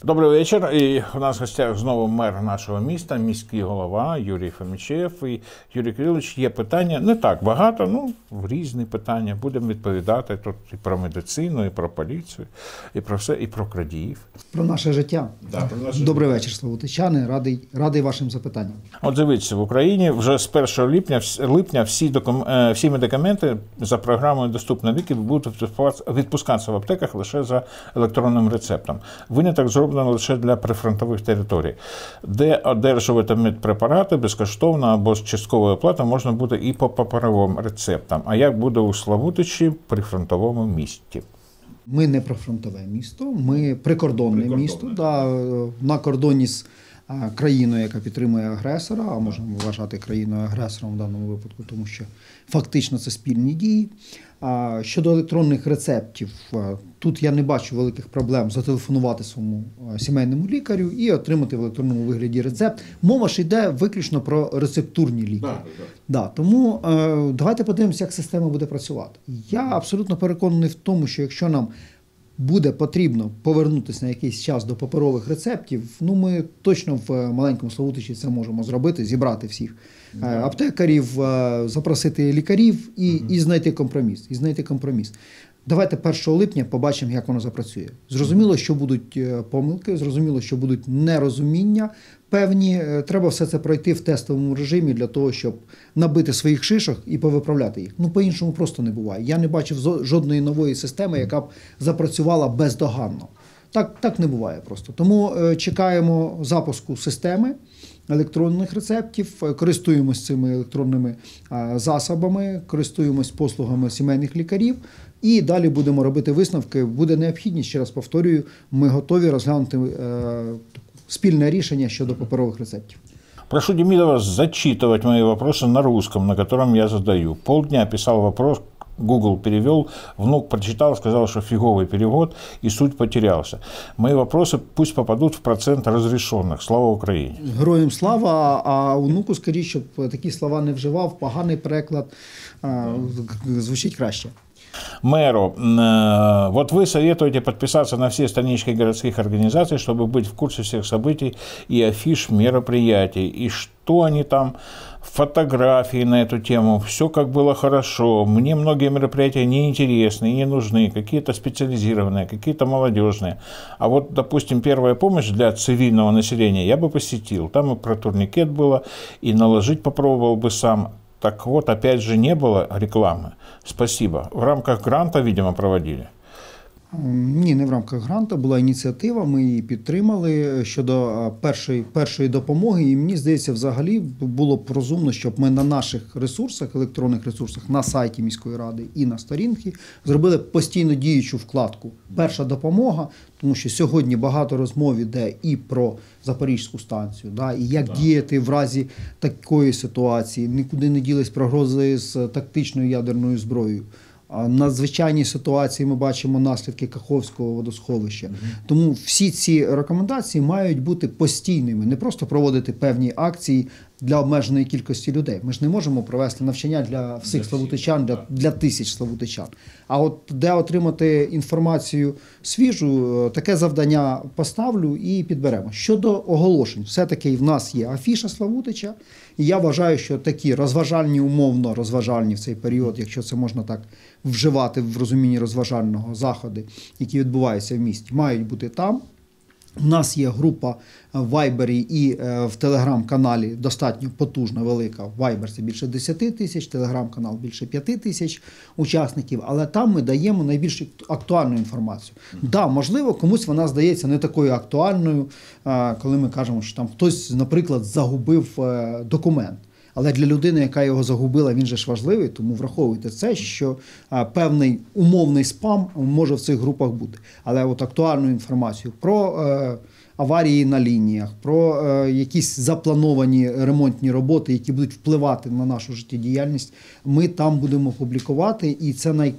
Добрий вечір. І у нас в гостях знову мер нашого міста, міський голова Юрій Фомічев. І, Юрій Кирилович, є питання, не так багато, різні питання. Будемо відповідати тут і про медицину, і про поліцію, і про все, і про крадіїв. Про наше життя. Да, про наше Добрий вечір, славутичани. Радий вашим запитанням. От дивіться, в Україні вже з 1 липня всі медикаменти за програмою «Доступні ліки» будуть відпускатися в аптеках лише за електронним рецептом. Виняток зроблено лише для прифронтових територій, де одержувати медпрепарати безкоштовно або з частковою оплатою можна буде і по паперовим рецептам. А як буде у Славутичі, прифронтовому місті? Ми не прифронтове місто, ми прикордонне місто. Да, на кордоні з країною, яка підтримує агресора, а можемо вважати країною агресором в даному випадку, тому що фактично це спільні дії. Щодо електронних рецептів, тут я не бачу великих проблем зателефонувати своєму сімейному лікарю і отримати в електронному вигляді рецепт. Мова ж йде виключно про рецептурні ліки. Да, тому давайте подивимося, як система буде працювати. Я абсолютно переконаний в тому, що якщо нам буде потрібно повернутися на якийсь час до паперових рецептів, ми точно в маленькому Славутичі це можемо зробити, зібрати всіх аптекарів, запросити лікарів і знайти компроміс. Давайте 1 липня побачимо, як воно запрацює. Зрозуміло, що будуть помилки, зрозуміло, що будуть нерозуміння певні. Треба все це пройти в тестовому режимі для того, щоб набити своїх шишок і повиправляти їх. По-іншому просто не буває. Я не бачив жодної нової системи, яка б запрацювала бездоганно. Так не буває просто. Тому чекаємо запуску системи електронних рецептів, користуємось цими електронними засобами, користуємось послугами сімейних лікарів і далі будемо робити висновки. Буде необхідність, ще раз повторюю, ми готові розглянути спільне рішення щодо паперових рецептів. Прошу Демидова зачитывать мои вопросы на русском, на котором я задаю. Полдня писал вопрос, Google перевел, внук прочитал, сказал, что фиговый перевод, и суть потерялся. Мои вопросы пусть попадут в процент разрешенных. Слава Украине! Героям слава, а внуку скажіть, щоб такі слова не вживав, поганий переклад звучить краще. Мэру, вот вы советуете подписаться на все странички городских организаций, чтобы быть в курсе всех событий и афиш мероприятий. И что они там, фотографии на эту тему, все как было хорошо. Мне многие мероприятия не интересны и не нужны, какие-то специализированные, какие-то молодежные. А вот, допустим, первая помощь для цивильного населения я бы посетил. Там и про турникет было, и наложить попробовал бы сам. Так вот, опять же, не было рекламы. Спасибо. В рамках гранта, видимо, проводили? Ні, не в рамках гранту. Була ініціатива, ми її підтримали щодо першої допомоги. І мені здається, взагалі було б розумно, щоб ми на наших ресурсах, електронних ресурсах, на сайті міської ради і на сторінці зробили постійно діючу вкладку «Перша допомога», тому що сьогодні багато розмов іде і про Запорізьку станцію, і як діяти в разі такої ситуації. Нікуди не ділись прогрози з тактичною ядерною зброєю. В надзвичайній ситуації ми бачимо наслідки Каховського водосховища. Тому всі ці рекомендації мають бути постійними, не просто проводити певні акції для обмеженої кількості людей. Ми ж не можемо провести навчання для всіх славутичан, для тисяч славутичан. А от де отримати інформацію свіжу, таке завдання поставлю і підберемо. Щодо оголошень, все-таки в нас є афіша Славутича, і я вважаю, що такі розважальні, умовно розважальні в цей період, якщо це можна так вживати в розумінні розважального, заходи, які відбуваються в місті, мають бути там. У нас є група в Вайбері і в Телеграм-каналі достатньо потужна, велика. Вайбер – це більше 10 тисяч, Телеграм-канал – більше 5 тисяч учасників. Але там ми даємо найбільш актуальну інформацію. Да, можливо, комусь вона здається не такою актуальною, коли ми кажемо, що там хтось, наприклад, загубив документ. Але для людини, яка його загубила, він же ж важливий, тому враховуйте це, що певний умовний спам може в цих групах бути. Але от актуальну інформацію про аварії на лініях, про якісь заплановані ремонтні роботи, які будуть впливати на нашу життєдіяльність, ми там будемо публікувати, і це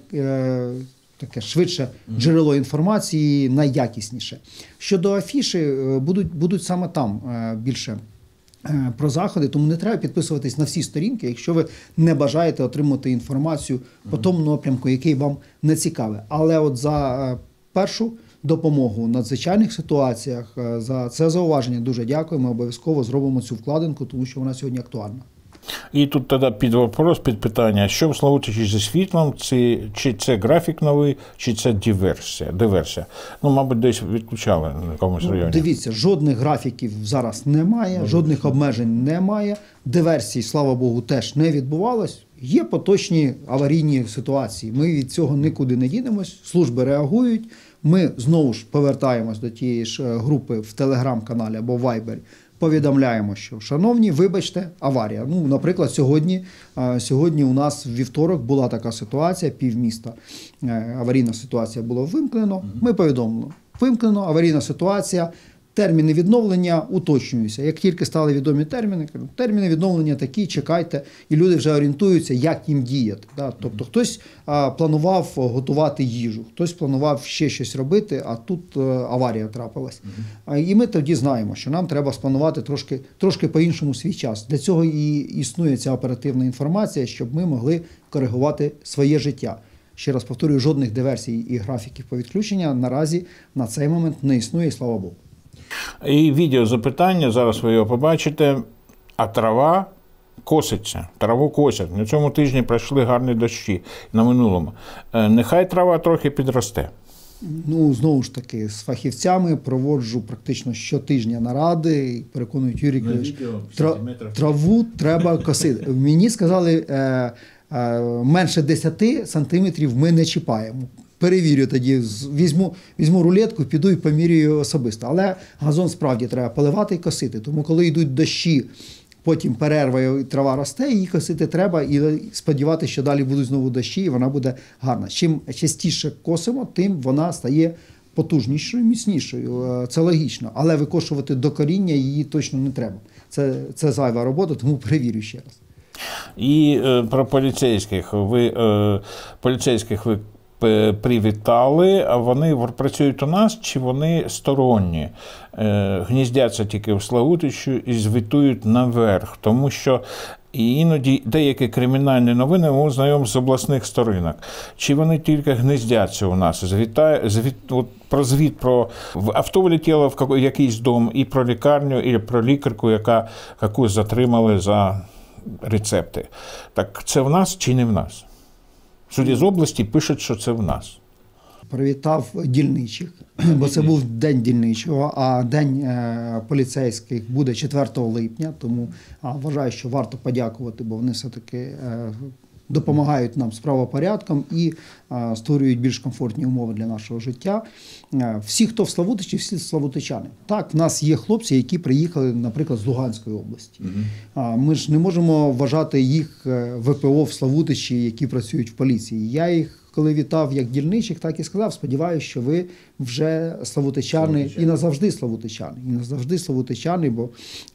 таке швидше джерело інформації, найякісніше. Щодо афіші, будуть саме там більше про заходи, тому не треба підписуватись на всі сторінки, якщо ви не бажаєте отримати інформацію по тому напрямку, який вам не цікавий. Але от за першу допомогу в надзвичайних ситуаціях. За це зауваження дуже дякую. Ми обов'язково зробимо цю вкладинку, тому що вона сьогодні актуальна. І тут тоді під вопрос, під питання, що в Славутичі зі світлом, чи це графік новий, чи це диверсія? Ну, мабуть, десь відключали на якомусь районі. Дивіться, жодних графіків зараз немає, жодних обмежень немає, диверсій, слава Богу, теж не відбувалось. Є поточні аварійні ситуації, ми від цього нікуди не дінемось, служби реагують, ми знову ж повертаємось до тієї ж групи в Телеграм-каналі або в Вайбері, повідомляємо, що, шановні, вибачте, аварія. Ну, наприклад, сьогодні у нас в вівторок була така ситуація, півміста, аварійна ситуація була вимкнено, ми повідомили, вимкнено, аварійна ситуація, терміни відновлення уточнюються. Як тільки стали відомі терміни відновлення такі, чекайте, і люди вже орієнтуються, як їм діяти. Да? Тобто хтось планував готувати їжу, хтось планував ще щось робити, а тут аварія трапилась. І ми тоді знаємо, що нам треба спланувати трошки по-іншому свій час. Для цього і існує ця оперативна інформація, щоб ми могли коригувати своє життя. Ще раз повторюю, жодних диверсій і графіків по відключення наразі на цей момент не існує, і слава Богу. І відеозапитання, зараз ви його побачите, а трава коситься, траву косять. На цьому тижні пройшли гарні дощі, на минулому. Нехай трава трохи підросте. Ну, знову ж таки, з фахівцями проводжу практично щотижня наради, і переконують, Юрій Кривич, траву треба косити. Мені сказали, менше 10 сантиметрів ми не чіпаємо. Перевірю тоді, візьму рулетку, піду і помірюю особисто. Але газон справді треба поливати і косити. Тому коли йдуть дощі, потім перерва і трава росте, її косити треба і сподіватися, що далі будуть знову дощі і вона буде гарна. Чим частіше косимо, тим вона стає потужнішою, міцнішою. Це логічно. Але викошувати до коріння її точно не треба. Це зайва робота, тому перевірю ще раз. І про поліцейських. Поліцейських ви привітали, а вони працюють у нас, чи вони сторонні? Гніздяться тільки в Славутичі і звітують наверх, тому що іноді деякі кримінальні новини ми знайомі з обласних сторінок. Чи вони тільки гніздяться у нас? Про звіт про авто влетіло в якийсь дом, і про лікарню, і про лікарку, яку затримали за рецепти. Так це в нас чи не в нас? Судді з області пишуть, що це в нас. Привітав дільничих, бо це був день дільничого, а день поліцейських буде 4 липня, тому вважаю, що варто подякувати, бо вони все-таки допомагають нам з правопорядком і створюють більш комфортні умови для нашого життя. Всі, хто в Славутичі, всі славутичани. Так, в нас є хлопці, які приїхали, наприклад, з Луганської області. Ми ж не можемо вважати їх ВПО в Славутичі, які працюють в поліції. Я їх, коли вітав як дільничих, так і сказав, сподіваюся, що ви вже славутичани і назавжди славутичани. І назавжди славутичани, бо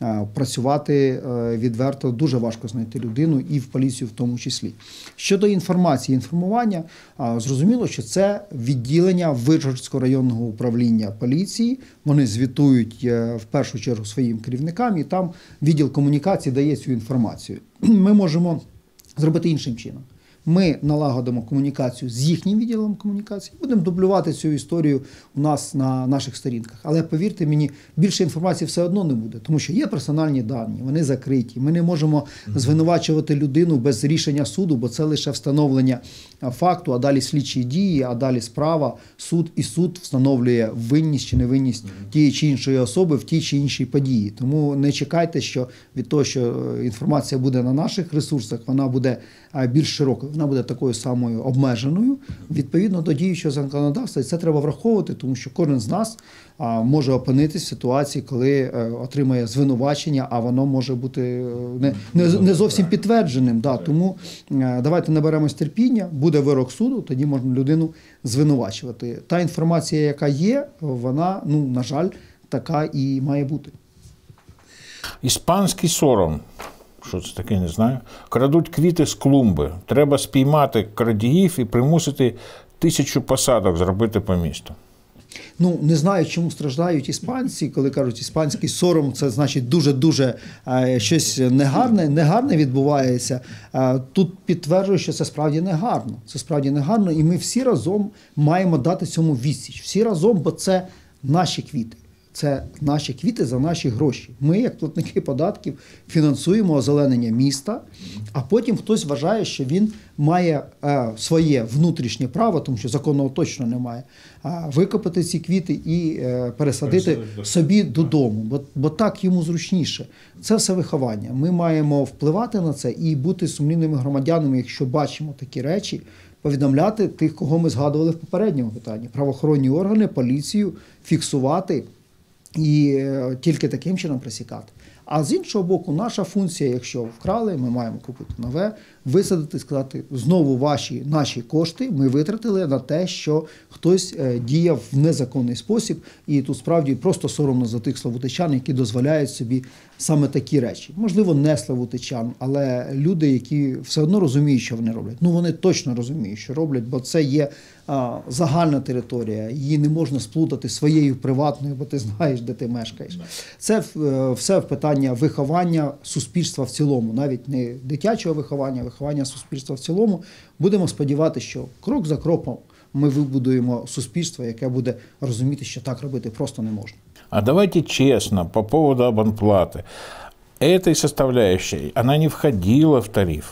працювати відверто дуже важко знайти людину і в поліцію в тому числі. Щодо інформації, інформування, зрозуміло, що це відділення Вишгородського районного управління поліції. Вони звітують в першу чергу своїм керівникам, і там відділ комунікації дає цю інформацію. Ми можемо зробити іншим чином. Ми налагодимо комунікацію з їхнім відділом комунікації, будемо дублювати цю історію у нас на наших сторінках. Але повірте мені, більше інформації все одно не буде, тому що є персональні дані, вони закриті. Ми не можемо звинувачувати людину без рішення суду, бо це лише встановлення факту, а далі слідчі дії, а далі справа, суд встановлює винність чи невинність тієї чи іншої особи в тій чи іншій події. Тому не чекайте, що від того, що інформація буде на наших ресурсах, вона буде більш широкою, вона буде такою самою обмеженою, відповідно до діючого законодавства. І це треба враховувати, тому що кожен з нас може опинитися в ситуації, коли отримає звинувачення, а воно може бути не зовсім підтвердженим. Да, тому давайте наберемось терпіння, буде вирок суду, тоді можна людину звинувачувати. Та інформація, яка є, вона, на жаль, така і має бути. Іспанський сором. Що це таке, не знаю. Крадуть квіти з клумби. Треба спіймати крадіїв і примусити 1000 посадок зробити по місту. Ну, не знаю, чому страждають іспанці, коли кажуть, іспанський сором, це значить дуже-дуже щось негарне відбувається. Тут підтверджую, що це справді негарно. Це справді негарно, і ми всі разом маємо дати цьому відсіч. Всі разом, бо це наші квіти. Це наші квіти за наші гроші. Ми, як платники податків, фінансуємо озеленення міста, а потім хтось вважає, що він має своє внутрішнє право, тому що законного точно немає, викопати ці квіти і пересадити собі додому, бо так йому зручніше. Це все виховання. Ми маємо впливати на це і бути сумлінними громадянами, якщо бачимо такі речі, повідомляти тих, кого ми згадували в попередньому питанні. Правоохоронні органи, поліцію, фіксувати і тільки таким чином пресікати. А з іншого боку, наша функція, якщо вкрали, ми маємо купити нове, висадити, сказати, знову наші кошти ми витратили на те, що хтось діяв в незаконний спосіб. І тут справді просто соромно за тих славутичан, які дозволяють собі саме такі речі. Можливо, не славутичан, але люди, які все одно розуміють, що вони роблять. Ну, вони точно розуміють, що роблять, бо це є загальна територія, її не можна сплутати своєю приватною, бо ти знаєш, де ти мешкаєш. Це все питання виховання суспільства в цілому, навіть не дитячого виховання, виховання суспільства в цілому. Будемо сподіватися, що крок за кроком ми вибудуємо суспільство, яке буде розуміти, що так робити просто не можна. А давайте честно, по поводу абонплаты. Этой составляющей, она не входила в тариф.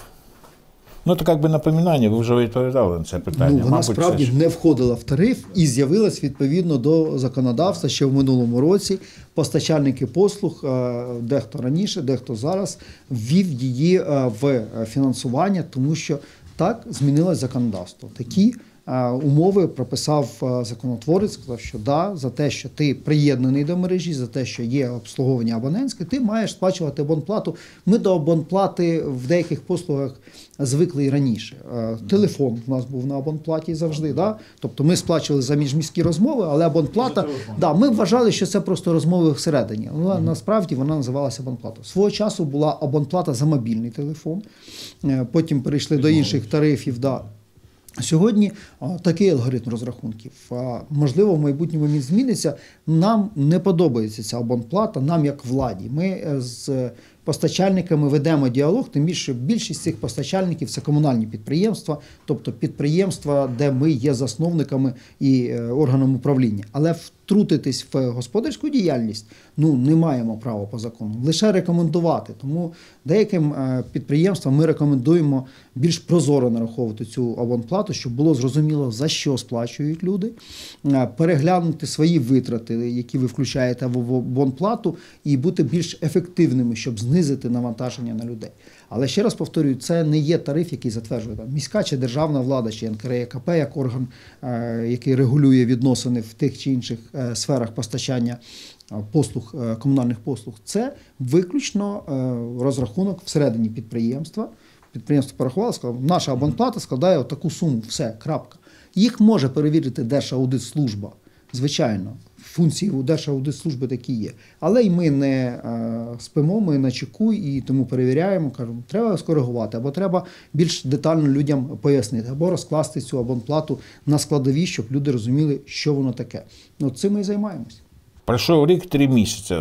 Ну, це як би напоминання, ви вже відповідали на це питання. Ну, вона справді не входила в тариф і з'явилась відповідно до законодавства ще в минулому році. Постачальники послуг, дехто раніше, дехто зараз, ввів її в фінансування, тому що так змінилось законодавство. Такі умови прописав законотворець, сказав, що да, за те, що ти приєднаний до мережі, за те, що є обслуговування абонентське, ти маєш сплачувати абонплату. Ми до абонплати в деяких послугах звикли і раніше. Телефон у нас був на абонплаті завжди, да? Тобто ми сплачували за міжміські розмови, але абонплата, да, ми вважали, що це просто розмови всередині. Але насправді вона називалася абонплата. Свого часу була абонплата за мобільний телефон, потім перейшли до інших тарифів, да. Сьогодні такий алгоритм розрахунків. Можливо, в майбутньому він зміниться. Нам не подобається ця абонплата, нам як владі. Ми з постачальниками ведемо діалог, тим більше більшість цих постачальників – це комунальні підприємства, тобто підприємства, де ми є засновниками і органом управління. Але втрутитись в господарську діяльність не маємо права по закону, лише рекомендувати. Тому деяким підприємствам ми рекомендуємо більш прозоро нараховувати цю абонплату, щоб було зрозуміло, за що сплачують люди, переглянути свої витрати, які ви включаєте в абонплату, і бути більш ефективними, щоб знизити навантаження на людей. Але ще раз повторюю, це не є тариф, який затверджує міська чи державна влада, чи НКРЕКП як орган, який регулює відносини в тих чи інших сферах постачання послуг, комунальних послуг. Це виключно розрахунок всередині підприємства. Підприємство порахувало, сказало, наша абонплата складає таку суму, все, крапка. Їх може перевірити Держаудитслужба, звичайно. Функції у Держаудитслужби такі є. Але й ми не спимо, ми на чеку і тому перевіряємо, кажемо, треба скоригувати, або треба більш детально людям пояснити, або розкласти цю абонплату на складові, щоб люди розуміли, що воно таке. Цим ми і займаємось. Пройшов рік 3 місяці.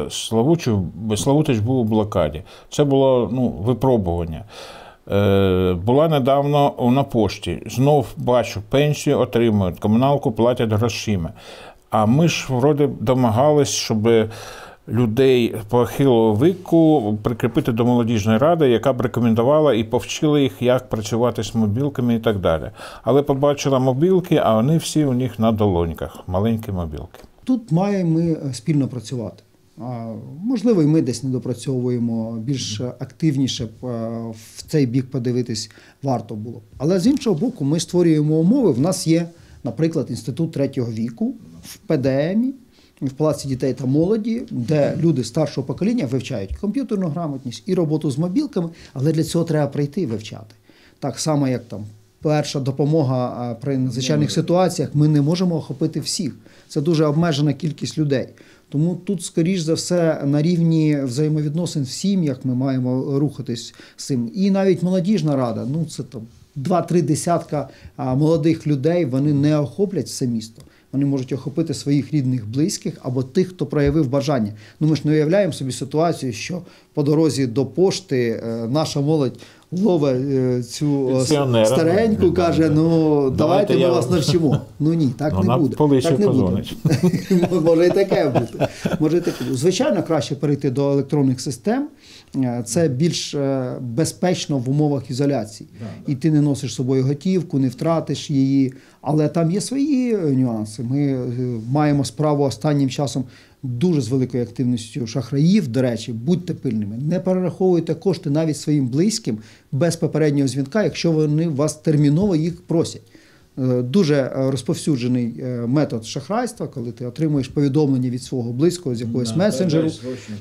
Славутич був у блокаді. Це було випробування. Була недавно на пошті. Знов бачу, пенсію отримують, комуналку платять грошима. А ми ж, вроде, домагались, щоб людей похилого віку прикріпити до молодіжної ради, яка б рекомендувала і повчила їх, як працювати з мобілками і так далі. Але побачила мобілки, а вони всі у них на долоньках, маленькі мобілки. Тут маємо ми спільно працювати. Можливо, і ми десь не допрацьовуємо, більш активніше в цей бік подивитись варто було. Але з іншого боку, ми створюємо умови. В нас є, наприклад, інститут третього віку в ПДМі, в Палаці дітей та молоді, де люди старшого покоління вивчають комп'ютерну грамотність і роботу з мобілками, але для цього треба прийти і вивчати. Так само, як там перша допомога при надзвичайних ситуаціях, ми не можемо охопити всіх. Це дуже обмежена кількість людей. Тому тут, скоріш за все, на рівні взаємовідносин в сім'ях ми маємо рухатись з цим. І навіть молодіжна рада, це там 2-3 десятка молодих людей, вони не охоплять все місто. вони можуть охопити своїх рідних, близьких або тих, хто проявив бажання. Ну, ми ж не уявляємо собі ситуацію, що по дорозі до пошти наша молодь ловить цю стареньку, каже, ну давайте ми вас навчимо. Ну ні, так не буде. Так не буде. Може і таке бути. Звичайно, краще перейти до електронних систем. Це більш безпечно в умовах ізоляції. І ти не носиш з собою готівку, не втратиш її. Але там є свої нюанси. Ми маємо справу останнім часом дуже з великою активністю шахраїв. До речі, будьте пильними. Не перераховуйте кошти навіть своїм близьким без попереднього дзвінка, якщо вони вас терміново їх просять. Дуже розповсюджений метод шахрайства, коли ти отримуєш повідомлення від свого близького з якогось месенджеру.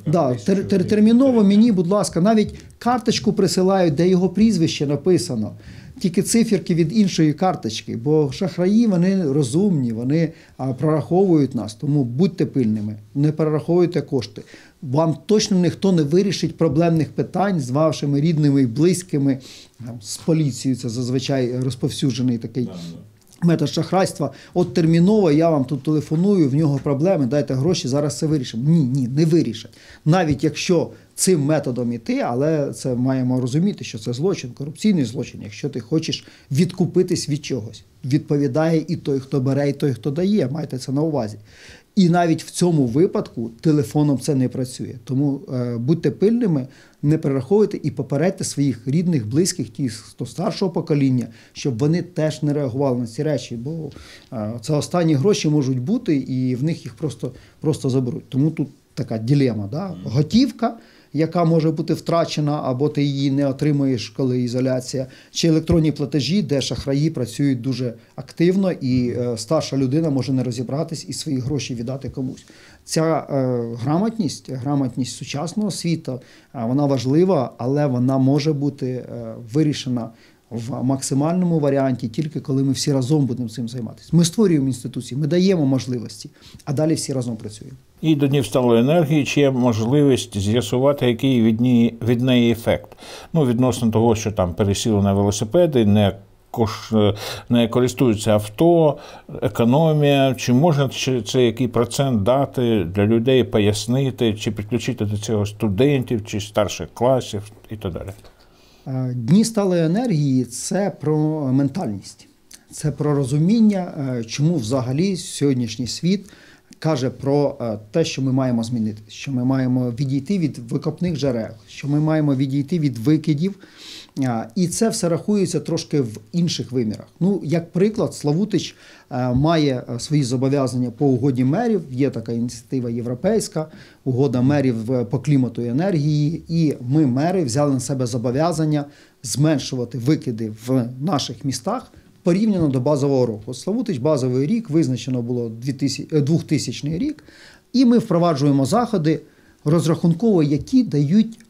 Терміново мені, будь ласка, навіть карточку присилають, де його прізвище написано. Тільки циферки від іншої карточки, бо шахраї, вони розумні, вони прораховують нас, тому будьте пильними, не перераховуйте кошти. Вам точно ніхто не вирішить проблемних питань з вашими рідними і близькими, з поліцією, це зазвичай розповсюджений такий метод шахрайства. От терміново я вам тут телефоную, в нього проблеми, дайте гроші, зараз це вирішимо. Ні, не вирішать. Навіть якщо цим методом іти, але це маємо розуміти, що це злочин, корупційний злочин. Якщо ти хочеш відкупитись від чогось, відповідає і той, хто бере, і той, хто дає, майте це на увазі. І навіть в цьому випадку телефоном це не працює. Тому будьте пильними, не перераховуйте і попередьте своїх рідних, близьких, ті, хто старшого покоління, щоб вони теж не реагували на ці речі, бо це останні гроші можуть бути і в них їх просто заберуть. Тому тут така дилема, да? Готівка, яка може бути втрачена, або ти її не отримуєш, коли ізоляція, чи електронні платежі, де шахраї працюють дуже активно, і старша людина може не розібратись і свої гроші віддати комусь. Ця грамотність сучасного світу, вона важлива, але вона може бути вирішена в максимальному варіанті тільки коли ми всі разом будемо цим займатися. Ми створюємо інституції, ми даємо можливості, а далі всі разом працюємо. І до Днів сталої енергії, чи є можливість з'ясувати, який від неї ефект? Ну, відносно того, що там пересіли на велосипеди, не користуються авто, економія, чи можна це який процент дати для людей, пояснити, чи підключити до цього студентів, чи старших класів і так далі? Дні сталої енергії – це про ментальність, це про розуміння, чому взагалі сьогоднішній світ каже про те, що ми маємо змінити, що ми маємо відійти від викопних джерел, що ми маємо відійти від викидів. І це все рахується трошки в інших вимірах. Ну, як приклад, Славутич має свої зобов'язання по угоді мерів, є така ініціатива європейська, угода мерів по клімату і енергії, і ми, мери, взяли на себе зобов'язання зменшувати викиди в наших містах порівняно до базового року. Славутич базовий рік, визначено було 2000 рік, і ми впроваджуємо заходи розрахунково, які дають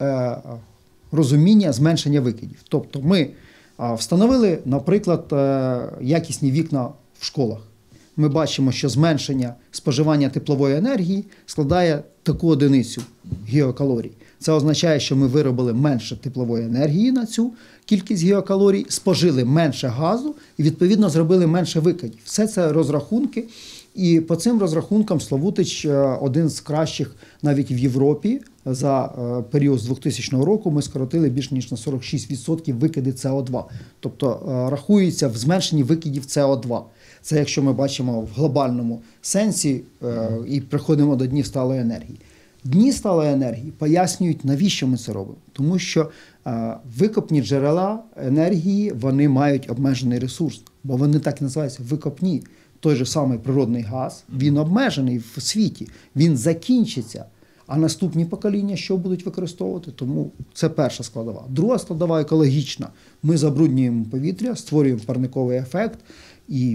розуміння зменшення викидів. Тобто ми встановили, наприклад, якісні вікна в школах. Ми бачимо, що зменшення споживання теплової енергії складає таку одиницю гігакалорій. Це означає, що ми виробили менше теплової енергії на цю кількість гігакалорій, спожили менше газу і, відповідно, зробили менше викидів. Все це розрахунки. І по цим розрахункам Славутич один з кращих навіть в Європі. За період з 2000 року ми скоротили більш ніж на 46% викиди СО2. Тобто рахується в зменшенні викидів СО2. Це якщо ми бачимо в глобальному сенсі і приходимо до Днів сталої енергії. Дні сталої енергії пояснюють, навіщо ми це робимо. Тому що викопні джерела енергії, вони мають обмежений ресурс, бо вони так і називаються викопні. Той же самий природний газ, він обмежений в світі, він закінчиться. А наступні покоління що будуть використовувати? Тому це перша складова. Друга складова – екологічна. Ми забруднюємо повітря, створюємо парниковий ефект. І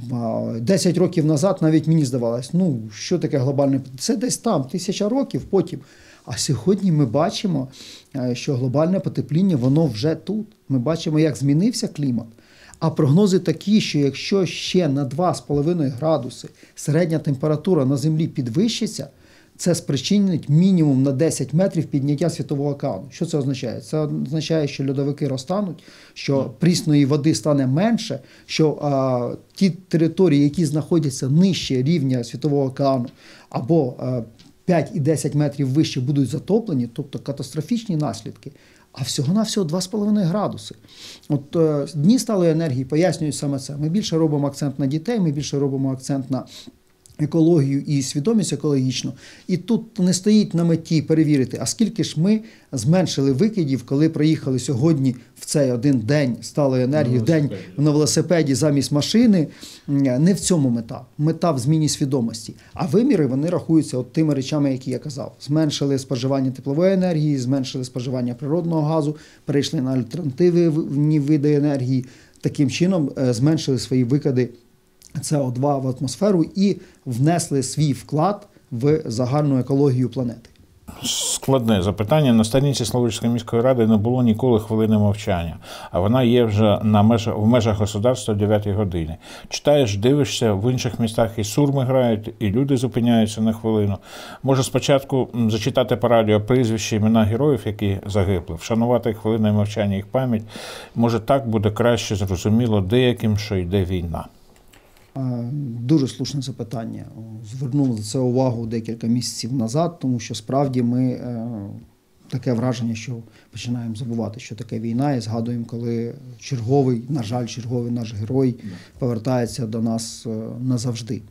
10 років назад навіть мені здавалось, ну, що таке глобальне потепління? Це десь там, 1000 років потім. А сьогодні ми бачимо, що глобальне потепління, воно вже тут. Ми бачимо, як змінився клімат. А прогнози такі, що якщо ще на 2,5 градуси середня температура на Землі підвищиться, це спричинить мінімум на 10 метрів підняття світового океану. Що це означає? Це означає, що льодовики розтануть, що прісної води стане менше, що ті території, які знаходяться нижче рівня світового океану, або 5 і 10 метрів вище будуть затоплені, тобто катастрофічні наслідки. А всього-навсього 2,5 градуси. От Дні сталої енергії пояснюють саме це. Ми більше робимо акцент на дітей, ми більше робимо акцент на екологію і свідомість екологічну. І тут не стоїть на меті перевірити, а скільки ж ми зменшили викидів, коли приїхали сьогодні в цей один день сталої енергії, день на велосипеді замість машини. Не в цьому мета. Мета в зміні свідомості. А виміри, вони рахуються от тими речами, які я казав. Зменшили споживання теплової енергії, зменшили споживання природного газу, перейшли на альтернативні види енергії. Таким чином зменшили свої викиди СО2 в атмосферу і внесли свій вклад в загальну екологію планети. Складне запитання. На сторінці Славутської міської ради не було ніколи хвилини мовчання, а вона є вже в межах государства о 9 годині. Читаєш, дивишся, в інших містах і сурми грають, і люди зупиняються на хвилину. Може спочатку зачитати по радіо прізвища, імена героїв, які загибли, вшанувати хвилиною мовчання їх пам'ять. Може так буде краще зрозуміло деяким, що йде війна. Дуже слушне запитання. Звернув на це увагу декілька місяців назад, тому що справді ми таке враження, що починаємо забувати, що таке війна, і згадуємо, коли черговий, на жаль, черговий наш герой повертається до нас назавжди.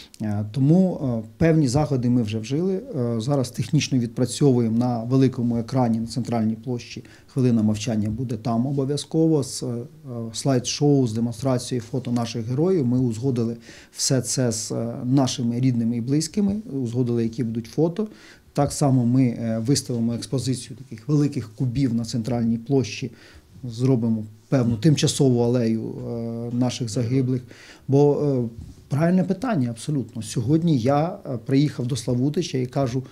Тому певні заходи ми вже вжили. Зараз технічно відпрацьовуємо на великому екрані на центральній площі. Хвилина мовчання буде там обов'язково з слайд-шоу, з демонстрацією фото наших героїв. Ми узгодили все це з нашими рідними і близькими, узгодили, які будуть фото. Так само ми виставимо експозицію таких великих кубів на центральній площі, зробимо певну тимчасову алею наших загиблих. Бо правильне питання, абсолютно. Сьогодні я приїхав до Славутича і кажу,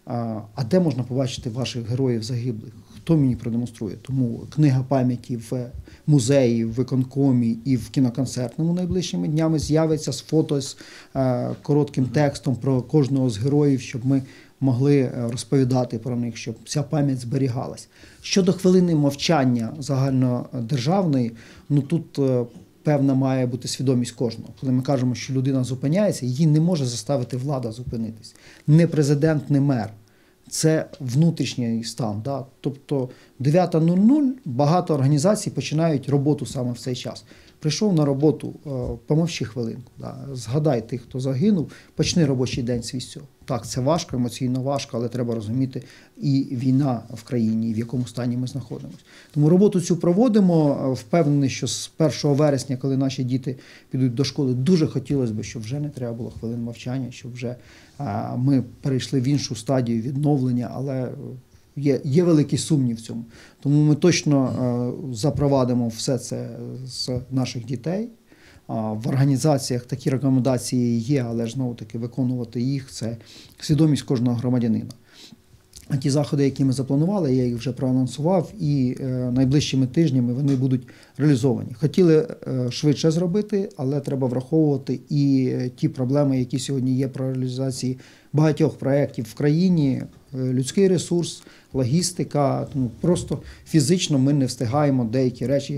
а де можна побачити ваших героїв загиблих? Хто мені продемонструє? Тому книга пам'яті в музеї, в виконкомі і в кіноконцертному найближчими днями з'явиться з фото, з коротким текстом про кожного з героїв, щоб ми могли розповідати про них, щоб ця пам'ять зберігалась. Щодо хвилини мовчання загальнодержавної, тут певна має бути свідомість кожного. Коли ми кажемо, що людина зупиняється, її не може заставити влада зупинитись. Не президент, не мер. Це внутрішній стан. Да? Тобто 9:00 багато організацій починають роботу саме в цей час. Прийшов на роботу, помовчи хвилинку, да? Згадай тих, хто загинув, почни робочий день свій з цього. Так, це важко, емоційно важко, але треба розуміти і війна в країні, і в якому стані ми знаходимося. Тому роботу цю проводимо. Впевнений, що з 1 вересня, коли наші діти підуть до школи, дуже хотілося б, щоб вже не треба було хвилин мовчання, щоб вже ми перейшли в іншу стадію відновлення, але є великий сумнів в цьому. Тому ми точно запровадимо все це з наших дітей. В організаціях такі рекомендації є, але ж знову-таки виконувати їх – це свідомість кожного громадянина. А ті заходи, які ми запланували, я їх вже проанонсував, і найближчими тижнями вони будуть реалізовані. Хотіли швидше зробити, але треба враховувати і ті проблеми, які сьогодні є про реалізації багатьох проєктів в країні, людський ресурс, логістика, тому просто фізично ми не встигаємо деякі речі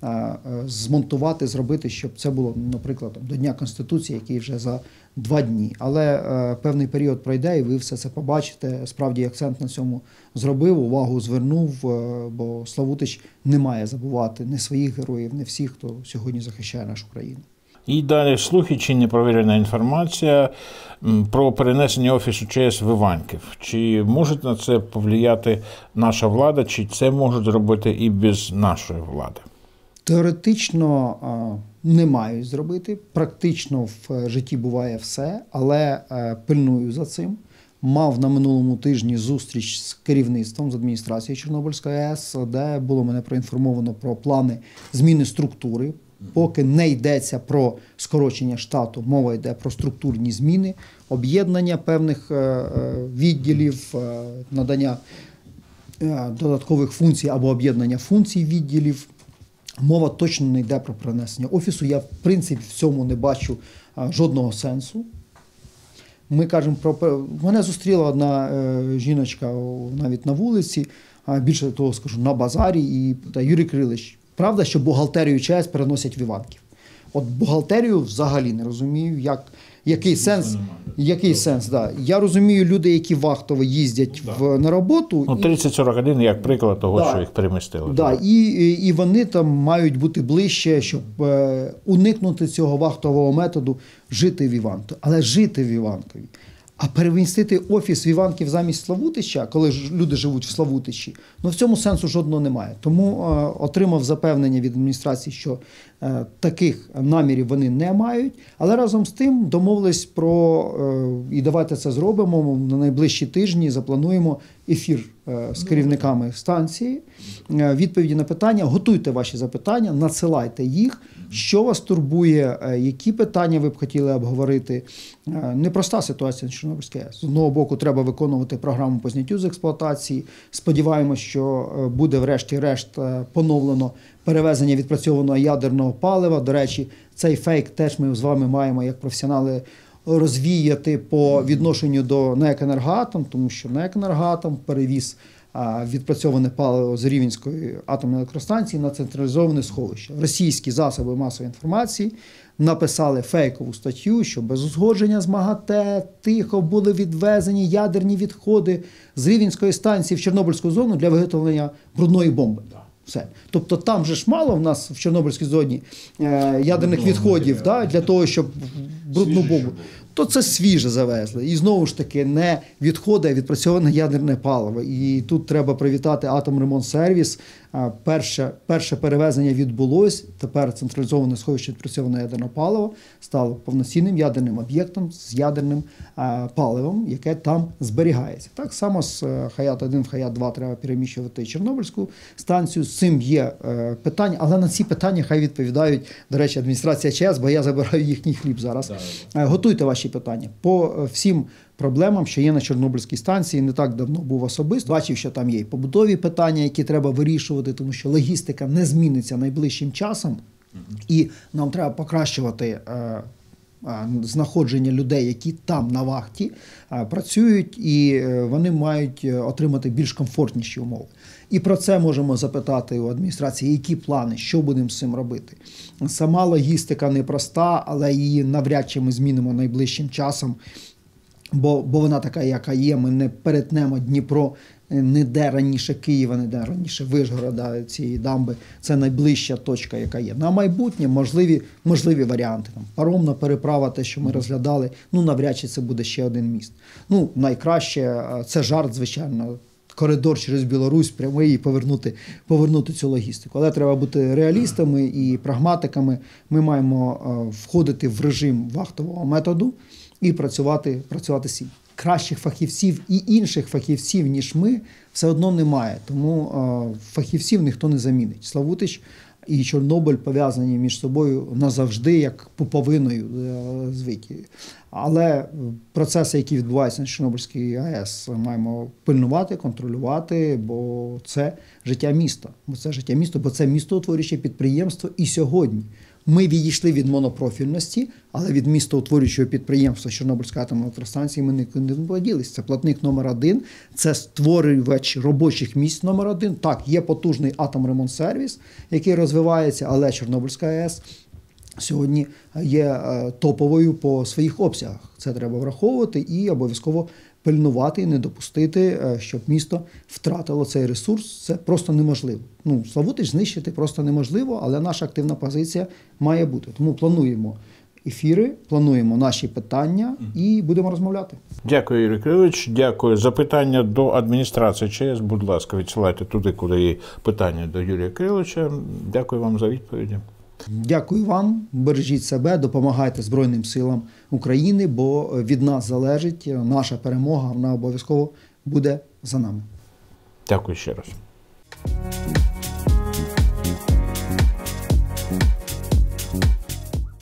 змонтувати, зробити, щоб це було, наприклад, до Дня Конституції, який вже за 2 дні. Але певний період пройде, і ви все це побачите. Справді акцент на цьому зробив, увагу звернув, бо Славутич не має забувати не своїх героїв, не всіх, хто сьогодні захищає нашу країну. І далі слухи чи непровірена інформація про перенесення Офісу ЧС в Іванків. Чи може на це повлияти наша влада, чи це можуть зробити і без нашої влади? Теоретично не мають зробити, практично в житті буває все, але пильную за цим. Мав на минулому тижні зустріч з керівництвом, з адміністрацією Чорнобильської АЕС, де було мене проінформовано про плани зміни структури. Поки не йдеться про скорочення штату, мова йде про структурні зміни, об'єднання певних відділів, надання додаткових функцій або об'єднання функцій відділів. Мова точно не йде про перенесення Офісу. Я, в принципі, в цьому не бачу жодного сенсу. Ми кажемо мене зустріла одна жіночка навіть на вулиці, а більше того скажу, на базарі, і питає: Юрій Кирилович, правда, що бухгалтерію ЧАЕС переносять в Іванків? От бухгалтерію взагалі не розумію, який сенс. Який сенс, да. Я розумію, люди, які вахтово їздять на роботу. 30-41 як приклад того, що їх перемістили. Да, і вони там мають бути ближче, щоб уникнути цього вахтового методу, жити в Іванкові. Але жити в Іванкові. А перемістити офіс в Іванків замість Славутича, коли люди живуть в Славутичі, в цьому сенсу жодного немає. Тому отримав запевнення від адміністрації, що таких намірів вони не мають. Але разом з тим домовились і давайте це зробимо, на найближчі тижні заплануємо ефір з керівниками станції, відповіді на питання, готуйте ваші запитання, надсилайте їх, що вас турбує, які питання ви б хотіли обговорити. Непроста ситуація на Чорнобильській АЕС. З одного боку, треба виконувати програму по зняттю з експлуатації. Сподіваємось, що буде врешті-решт поновлено перевезення відпрацьованого ядерного палива. До речі, цей фейк теж ми з вами маємо, як професіонали, розвіяти по відношенню до НЕК «Енергоатом», тому що НЕК «Енергоатом» перевіз відпрацьоване паливо з Рівненської атомної електростанції на централізоване сховище. Російські засоби масової інформації написали фейкову статтю, що без узгодження з МАГАТЕ тихо були відвезені ядерні відходи з Рівненської станції в Чорнобильську зону для виготовлення брудної бомби. Все. Тобто там же ж мало в нас в Чорнобильській зоні ядерних відходів для того, щоб брудну бомбу. То це свіже завезли. І знову ж таки не відходи, а відпрацьоване ядерне паливо. І тут треба привітати «Атомремонтсервіс». Перше перевезення відбулось. Тепер централізоване сховище відпрацьованого ядерного палива стало повноцінним ядерним об'єктом з ядерним паливом, яке там зберігається. Так само з Хаят-1 в Хаят-2 треба переміщувати Чорнобильську станцію. З цим є питання, але на ці питання хай відповідають, до речі, адміністрація ЧАЕС, бо я забираю їхній хліб зараз. Готуйте ваші питання по всім проблемам, що є на Чорнобильській станції. Не так давно був особисто. Бачив, що там є і побутові питання, які треба вирішувати, тому що логістика не зміниться найближчим часом. І нам треба покращувати знаходження людей, які там на вахті працюють, і вони мають отримати більш комфортніші умови. І про це можемо запитати у адміністрації, які плани, що будемо з цим робити. Сама логістика непроста, але її навряд чи ми змінимо найближчим часом, бо вона така, яка є. Ми не перетнемо Дніпро ніде раніше Києва, ніде раніше Вишгорода, цієї дамби. Це найближча точка, яка є. На майбутнє можливі варіанти. Паромна переправа, те, що ми розглядали, навряд чи це буде ще один міст. Найкраще, це жарт, звичайно, коридор через Білорусь прямий і повернути цю логістику. Але треба бути реалістами і прагматиками. Ми маємо входити в режим вахтового методу і працювати з кращих фахівців і інших фахівців, ніж ми, все одно немає. Тому фахівців ніхто не замінить. Славутич і Чорнобиль пов'язані між собою назавжди, як пуповиною звиті. Але процеси, які відбуваються на Чорнобильській АЕС, маємо пильнувати, контролювати, бо це життя міста. Бо це містоутворююче підприємство і сьогодні. Ми відійшли від монопрофільності, але від містоутворюючого підприємства Чорнобильської атомної електростанції ми не поділися. Це платник номер 1, це створювач робочих місць номер 1. Так, є потужний Атомремонтсервіс, який розвивається, але Чорнобильська АЕС сьогодні є топовою по своїх обсягах. Це треба враховувати і обов'язково пильнувати і не допустити, щоб місто втратило цей ресурс. Це просто неможливо. Славутич знищити просто неможливо, але наша активна позиція має бути. Тому плануємо ефіри, плануємо наші питання і будемо розмовляти. Дякую, Юрій Кирилович. Дякую. Запитання до адміністрації ЧАЕС, будь ласка, відсилайте туди, куди є питання до Юрія Кириловича. Дякую вам за відповіді. Дякую вам, бережіть себе, допомагайте Збройним силам України, бо від нас залежить наша перемога, вона обов'язково буде за нами. Дякую ще раз.